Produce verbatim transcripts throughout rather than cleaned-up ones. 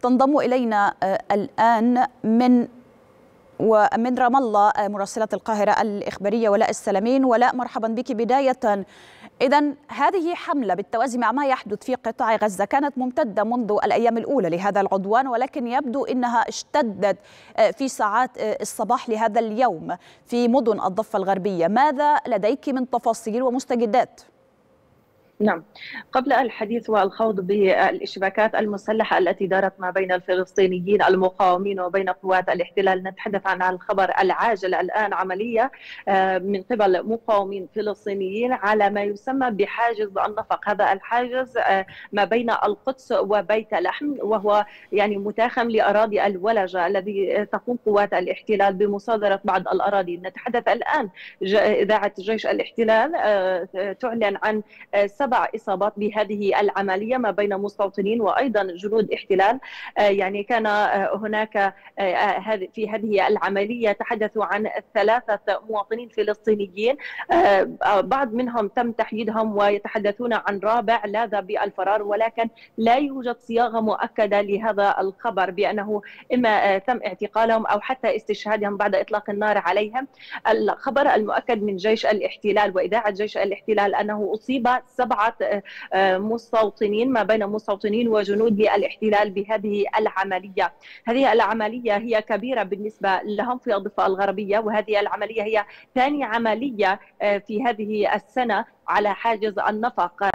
تنضم إلينا الآن من ومن رام الله مراسلة القاهرة الإخبارية ولاء السلامين. ولاء، مرحبا بك. بداية، إذن هذه حملة بالتوازي مع ما يحدث في قطاع غزة كانت ممتدة منذ الأيام الأولى لهذا العدوان، ولكن يبدو أنها اشتدت في ساعات الصباح لهذا اليوم في مدن الضفة الغربية. ماذا لديك من تفاصيل ومستجدات؟ نعم، قبل الحديث والخوض بالاشتباكات المسلحة التي دارت ما بين الفلسطينيين المقاومين وبين قوات الاحتلال، نتحدث عن الخبر العاجل الآن. عملية من قبل مقاومين فلسطينيين على ما يسمى بحاجز النفق. هذا الحاجز ما بين القدس وبيت لحم، وهو يعني متاخم لأراضي الولجة الذي تقوم قوات الاحتلال بمصادرة بعض الأراضي. نتحدث الآن إذاعة جيش الاحتلال تعلن عن سبع إصابات بهذه العملية ما بين مستوطنين وأيضا جنود احتلال. يعني كان هناك في هذه العملية تحدثوا عن ثلاثة مواطنين فلسطينيين، بعض منهم تم تحديدهم ويتحدثون عن رابع لاذ بالفرار، ولكن لا يوجد صياغة مؤكدة لهذا الخبر بأنه إما تم اعتقالهم أو حتى استشهادهم بعد إطلاق النار عليهم. الخبر المؤكد من جيش الاحتلال وإذاعة جيش الاحتلال أنه أصيب سبعة مستوطنين ما بين مستوطنين وجنود الاحتلال بهذه العملية. هذه العملية هي كبيرة بالنسبة لهم في الضفة الغربية، وهذه العملية هي ثاني عملية في هذه السنة على حاجز النفق.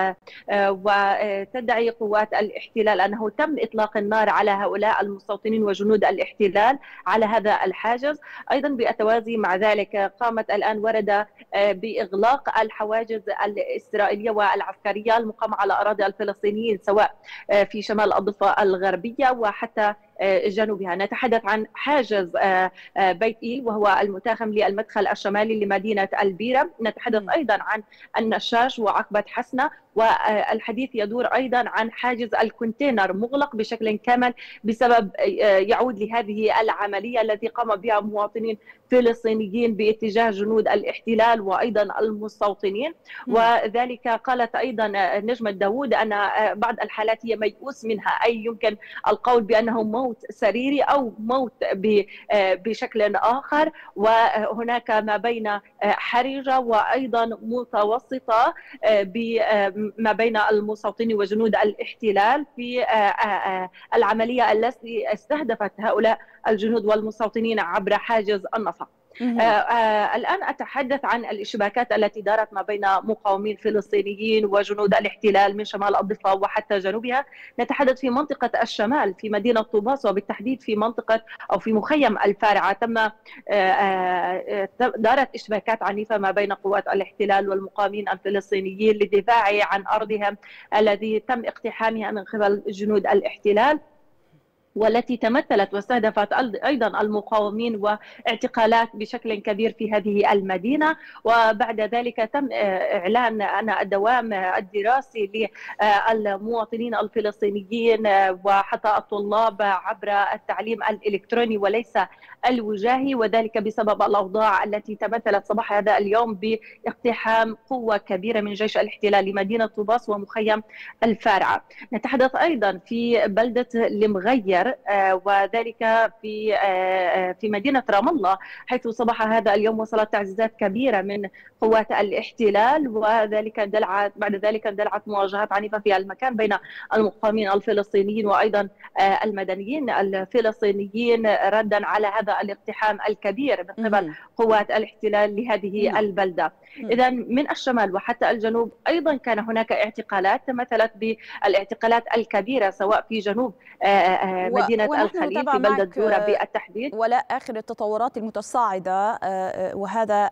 وتدعي قوات الاحتلال أنه تم إطلاق النار على هؤلاء المستوطنين وجنود الاحتلال على هذا الحاجز. أيضا بالتوازي مع ذلك قامت الآن ورد بإغلاق الحواجز الإسرائيلية والعسكرية المقامة على أراضي الفلسطينيين سواء في شمال الضفة الغربية وحتى جنوبها. نتحدث عن حاجز بيت إيل وهو المتاخم للمدخل الشمالي لمدينة البيرة. نتحدث أيضا عن النشاش وعقبة حسنة، والحديث يدور أيضا عن حاجز الكونتينر مغلق بشكل كامل بسبب يعود لهذه العملية التي قام بها مواطنين فلسطينيين باتجاه جنود الاحتلال وأيضا المستوطنين. وذلك قالت أيضا نجمة داوود أن بعض الحالات هي ميؤوس منها، أي يمكن القول بأنه موت سريري أو موت بشكل آخر. وهناك ما بين حرجة وأيضا متوسطة ما بين المستوطنين وجنود الاحتلال في العملية التي استهدفت هؤلاء الجنود والمستوطنين عبر حاجز النفق. آه آه الآن أتحدث عن الاشتباكات التي دارت ما بين مقاومين فلسطينيين وجنود الاحتلال من شمال الضفة وحتى جنوبها. نتحدث في منطقة الشمال في مدينة طوباس، وبالتحديد في منطقة أو في مخيم الفارعة تم آه آه دارت اشتباكات عنيفة ما بين قوات الاحتلال والمقاومين الفلسطينيين للدفاع عن أرضهم الذي تم اقتحامها من قبل جنود الاحتلال، والتي تمثلت واستهدفت أيضا المقاومين واعتقالات بشكل كبير في هذه المدينة. وبعد ذلك تم إعلان أن الدوام الدراسي للمواطنين الفلسطينيين وحتى الطلاب عبر التعليم الإلكتروني وليس الوجاهي، وذلك بسبب الأوضاع التي تمثلت صباح هذا اليوم باقتحام قوة كبيرة من جيش الاحتلال لمدينة طوباس ومخيم الفارعة. نتحدث أيضا في بلدة المغير وذلك في في مدينة رام الله، حيث صباح هذا اليوم وصلت تعزيزات كبيرة من قوات الاحتلال، وذلك اندلعت بعد ذلك اندلعت مواجهات عنيفة في المكان بين المقاومين الفلسطينيين وأيضا المدنيين الفلسطينيين ردا على هذا الاقتحام الكبير من قبل قوات الاحتلال لهذه البلدة. إذا من الشمال وحتى الجنوب أيضا كان هناك اعتقالات تمثلت بالاعتقالات الكبيرة سواء في جنوب مدينة الخليل في بلدة زورة بالتحديد. ولا آخر التطورات المتصاعدة وهذا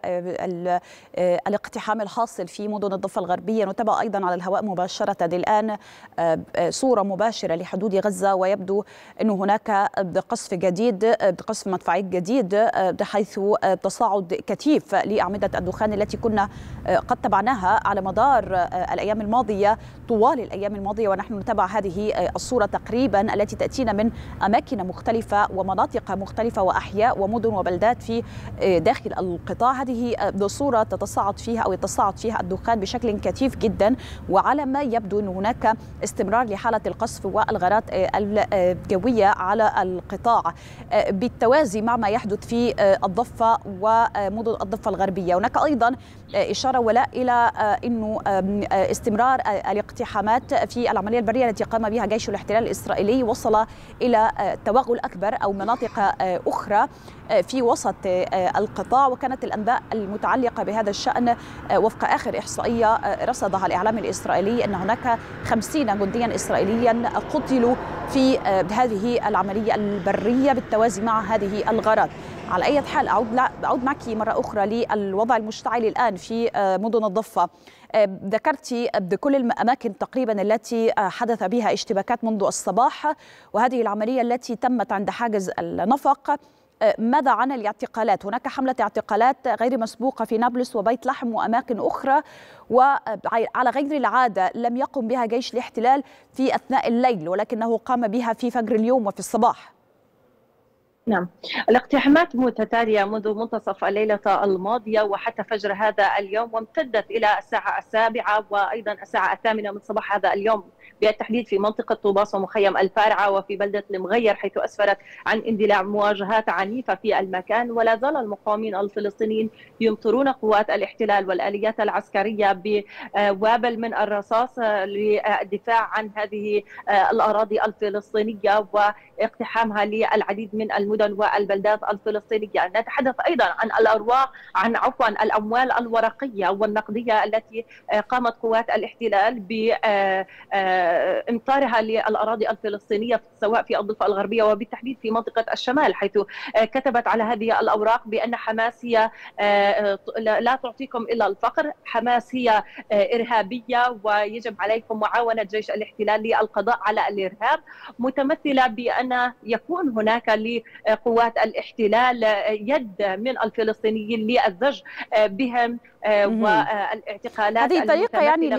الاقتحام الحاصل في مدن الضفة الغربية. نتابع أيضا على الهواء مباشرة الآن صورة مباشرة لحدود غزة، ويبدو أن هناك قصف جديد قصف مدفعي جديد بحيث تصاعد كثيف لأعمدة الدخان التي كنا قد تبعناها على مدار الأيام الماضية طوال الأيام الماضية، ونحن نتابع هذه الصورة تقريبا التي تأتينا من من أماكن مختلفة ومناطق مختلفة وأحياء ومدن وبلدات في داخل القطاع. هذه صورة تتصاعد فيها أو يتصاعد فيها الدخان بشكل كثيف جدا، وعلى ما يبدو أن هناك استمرار لحالة القصف والغارات الجوية على القطاع بالتوازي مع ما يحدث في الضفة ومدن الضفة الغربية. هناك أيضا إشارة ولاء إلى أنه استمرار الاقتحامات في العملية البرية التي قام بها جيش الاحتلال الإسرائيلي وصل إلى توغل أكبر أو مناطق أخرى في وسط القطاع، وكانت الأنباء المتعلقة بهذا الشأن وفق آخر إحصائية رصدها الإعلام الإسرائيلي أن هناك خمسين جنديا إسرائيليا قتلوا في هذه العملية البرية بالتوازي مع هذه الغارات. على أي حال أعود أعود معك مرة أخرى للوضع المشتعل الآن في مدن الضفة. ذكرت بكل الأماكن تقريبا التي حدث بها اشتباكات منذ الصباح، وهذه العملية التي تمت عند حاجز النفق. ماذا عن الاعتقالات؟ هناك حملة اعتقالات غير مسبوقة في نابلس وبيت لحم وأماكن أخرى، وعلى غير العادة لم يقم بها جيش الاحتلال في أثناء الليل، ولكنه قام بها في فجر اليوم وفي الصباح. نعم، الاقتحامات متتالية منذ منتصف الليلة الماضية وحتى فجر هذا اليوم، وامتدت إلى الساعة السابعة وأيضا الساعة الثامنة من صباح هذا اليوم بالتحديد في منطقة طوباس ومخيم الفارعة وفي بلدة المغير، حيث أسفرت عن اندلاع مواجهات عنيفة في المكان. ولا زال المقاومين الفلسطينيين يمطرون قوات الاحتلال والآليات العسكرية بوابل من الرصاص للدفاع عن هذه الأراضي الفلسطينية واقتحامها للعديد من المدن والبلدات الفلسطينية. نتحدث أيضا عن الأرواح عن عفوا الأموال الورقية والنقدية التي قامت قوات الاحتلال ب امطارها للأراضي الفلسطينية سواء في الضفة الغربية وبالتحديد في منطقة الشمال، حيث كتبت على هذه الأوراق بأن حماس هي لا تعطيكم إلا الفقر، حماس هي إرهابية ويجب عليكم معاونة جيش الاحتلال للقضاء على الإرهاب، متمثلة بأن يكون هناك لقوات الاحتلال يد من الفلسطينيين للزج بهم والاعتقالات. هذه طريقة يعني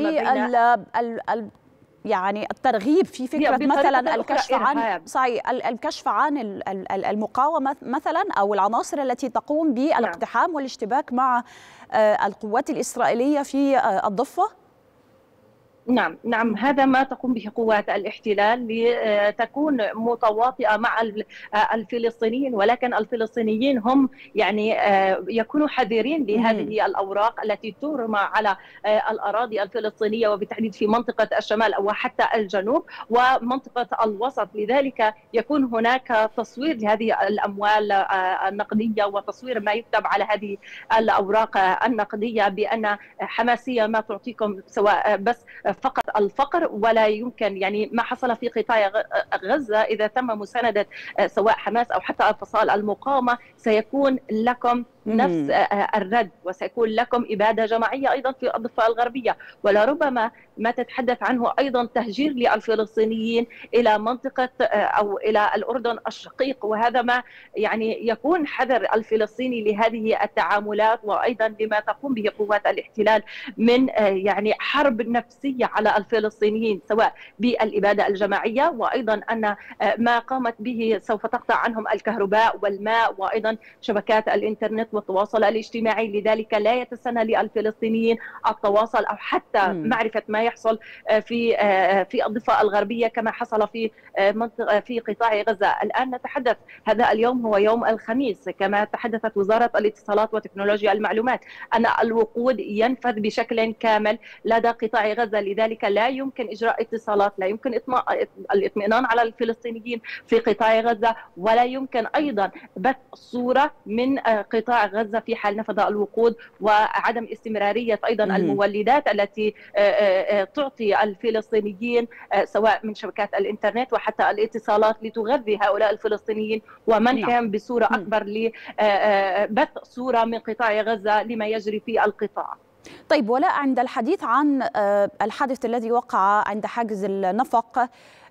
لل يعني الترغيب في فكرة مثلا الكشف عن صحيح الكشف عن المقاومة مثلا أو العناصر التي تقوم بالاقتحام والاشتباك مع القوات الإسرائيلية في الضفة. نعم نعم هذا ما تقوم به قوات الاحتلال لتكون متواطئة مع الفلسطينيين، ولكن الفلسطينيين هم يعني يكونوا حذرين لهذه الأوراق التي ترمى على الأراضي الفلسطينية وبالتحديد في منطقة الشمال وحتى الجنوب ومنطقة الوسط. لذلك يكون هناك تصوير لهذه الأموال النقدية وتصوير ما يكتب على هذه الأوراق النقدية بأن حماسية ما تعطيكم سواء بس فقط الفقر، ولا يمكن يعني ما حصل في قطاع غزة إذا تم مساندة سواء حماس أو حتى الفصائل المقاومة سيكون لكم نفس الرد وسيكون لكم إبادة جماعية أيضا في الضفة الغربية، ولربما ما تتحدث عنه أيضا تهجير للفلسطينيين إلى منطقة أو إلى الأردن الشقيق، وهذا ما يعني يكون حذر الفلسطيني لهذه التعاملات وأيضا لما تقوم به قوات الاحتلال من يعني حرب نفسية على الفلسطينيين سواء بالإبادة الجماعية وأيضا أن ما قامت به سوف تقطع عنهم الكهرباء والماء وأيضا شبكات الإنترنت والتواصل الاجتماعي. لذلك لا يتسنى للفلسطينيين التواصل أو حتى م. معرفة ما يحصل في في الضفة الغربية كما حصل في منطقة في قطاع غزة. الآن نتحدث هذا اليوم هو يوم الخميس، كما تحدثت وزارة الاتصالات وتكنولوجيا المعلومات أن الوقود ينفذ بشكل كامل لدى قطاع غزة، لذلك لا يمكن إجراء اتصالات، لا يمكن الاطمئنان على الفلسطينيين في قطاع غزة، ولا يمكن أيضا بث صورة من قطاع غزة في حال نفذ الوقود وعدم استمرارية أيضا م. المولدات التي تعطي الفلسطينيين سواء من شبكات الإنترنت وحتى الاتصالات لتغذي هؤلاء الفلسطينيين ومنحهم بصورة أكبر لبث صورة من قطاع غزة لما يجري في القطاع. طيب ولاء، عند الحديث عن الحادث الذي وقع عند حاجز النفق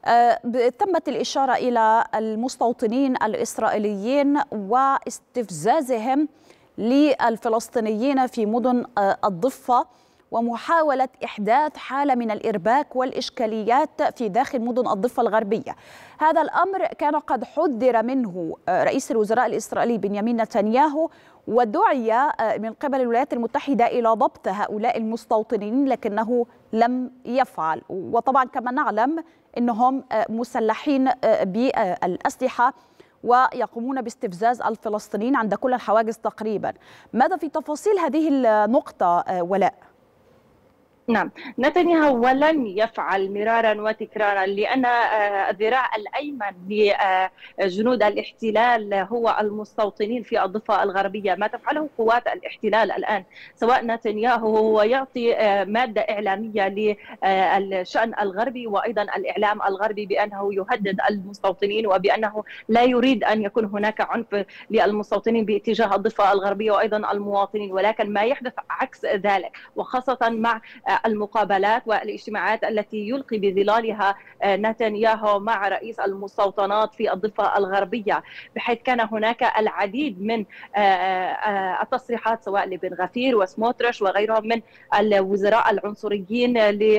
تمت الإشارة إلى المستوطنين الإسرائيليين واستفزازهم للفلسطينيين في مدن الضفة، ومحاولة إحداث حالة من الإرباك والإشكاليات في داخل مدن الضفة الغربية. هذا الأمر كان قد حذر منه رئيس الوزراء الإسرائيلي بنيامين نتنياهو، ودعي من قبل الولايات المتحدة إلى ضبط هؤلاء المستوطنين، لكنه لم يفعل. وطبعا كما نعلم أنهم مسلحين بالأسلحة ويقومون باستفزاز الفلسطينيين عند كل الحواجز تقريبا. ماذا في تفاصيل هذه النقطة ولاء؟ نعم، نتنياهو ولن يفعل مرارا وتكرارا، لأن الذراع الأيمن لجنود الاحتلال هو المستوطنين في الضفة الغربية. ما تفعله قوات الاحتلال الآن سواء نتنياهو هو يعطي مادة إعلامية للشأن الغربي وأيضا الإعلام الغربي بأنه يهدد المستوطنين وبأنه لا يريد أن يكون هناك عنف للمستوطنين باتجاه الضفة الغربية وأيضا المواطنين، ولكن ما يحدث عكس ذلك، وخاصة مع المقابلات والاجتماعات التي يلقي بظلالها نتنياهو مع رئيس المستوطنات في الضفة الغربية، بحيث كان هناك العديد من التصريحات سواء لبن غفير وسموتريش وغيرهم من الوزراء العنصريين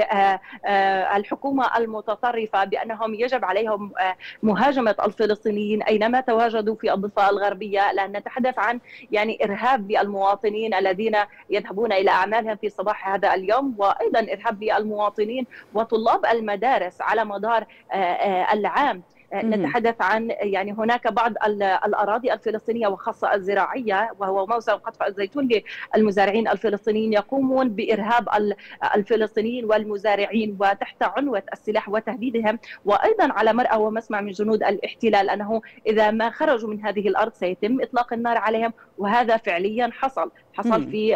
للحكومة المتطرفة بأنهم يجب عليهم مهاجمة الفلسطينيين أينما تواجدوا في الضفة الغربية، لأن نتحدث عن يعني إرهاب بالمواطنين الذين يذهبون إلى أعمالهم في صباح هذا اليوم، وأيضا إرهاب بالمواطنين وطلاب المدارس على مدار العام. نتحدث عن يعني هناك بعض الأراضي الفلسطينية وخاصة الزراعية وهو موسم قطف الزيتون للمزارعين الفلسطينيين يقومون بإرهاب الفلسطينيين والمزارعين وتحت عنوة السلاح وتهديدهم، وأيضا على مرأى ومسمع من جنود الاحتلال أنه إذا ما خرجوا من هذه الأرض سيتم إطلاق النار عليهم، وهذا فعليا حصل حصل في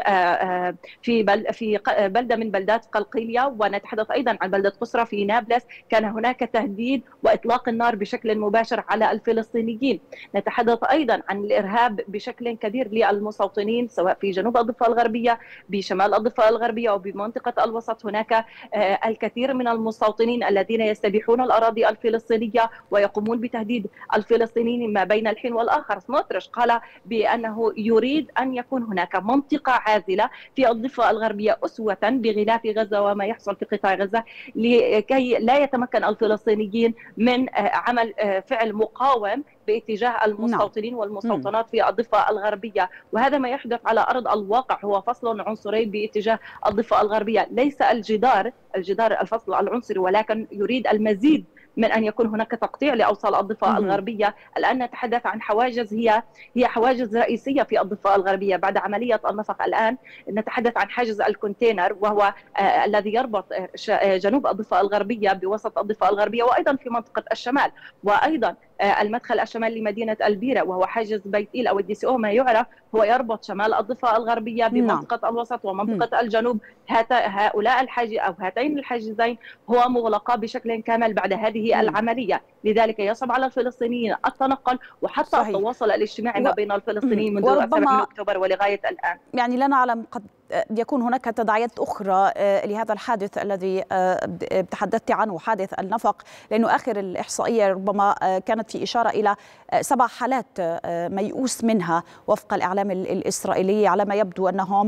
في في بلدة من بلدات قلقيلية، ونتحدث أيضا عن بلدة قسرة في نابلس كان هناك تهديد وإطلاق النار بشكل مباشر على الفلسطينيين. نتحدث أيضا عن الإرهاب بشكل كبير للمستوطنين سواء في جنوب الضفة الغربية بشمال الضفة الغربية وبمنطقة الوسط. هناك الكثير من المستوطنين الذين يستبيحون الأراضي الفلسطينية ويقومون بتهديد الفلسطينيين ما بين الحين والآخر. سموتريش قال بأنه يريد أن يكون هناك منطقة عازلة في الضفة الغربية أسوة بغلاف غزة وما يحصل في قطاع غزة، لكي لا يتمكن الفلسطينيين من عمل فعل مقاوم باتجاه المستوطنين والمستوطنات في الضفة الغربية. وهذا ما يحدث على أرض الواقع هو فصل عنصري باتجاه الضفة الغربية، ليس الجدار الجدار الفصل العنصري، ولكن يريد المزيد من أن يكون هناك تقطيع لأوصال الضفة الغربية. الآن نتحدث عن حواجز هي هي حواجز رئيسية في الضفة الغربية بعد عملية النفق. الآن نتحدث عن حاجز الكونتينر وهو آه الذي يربط جنوب الضفة الغربية بوسط الضفة الغربية وأيضا في منطقة الشمال، وأيضا آه المدخل الشمالي لمدينة البيرة وهو حاجز بيت إيل أو الدي سي أو ما يعرف، هو يربط شمال الضفة الغربية بمنطقة الوسط ومنطقة الجنوب. هؤلاء الحاجز أو هاتين الحاجزين هو مغلقة بشكل كامل بعد هذه العملية، لذلك يصعب على الفلسطينيين التنقل وحتى صحيح. التواصل الاجتماعي ما بين الفلسطينيين منذ السابع من أكتوبر ولغاية الآن. يعني لا نعلم، قد يكون هناك تداعيات أخرى لهذا الحادث الذي تحدثت عنه، حادث النفق، لأنه آخر الإحصائية ربما كانت في إشارة إلى سبع حالات ميؤوس منها وفق الإعلام الإسرائيلي. على ما يبدو أنهم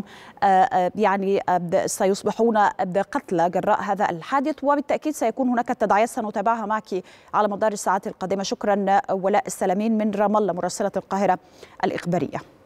يعني سيصبحون قتلى جراء هذا الحادث، وبالتأكيد سيكون هناك تداعيات سنتابعها معك على مدار الساعات القادمة. شكرا ولاء السلامين من رام الله مراسلة القاهرة الإخبارية.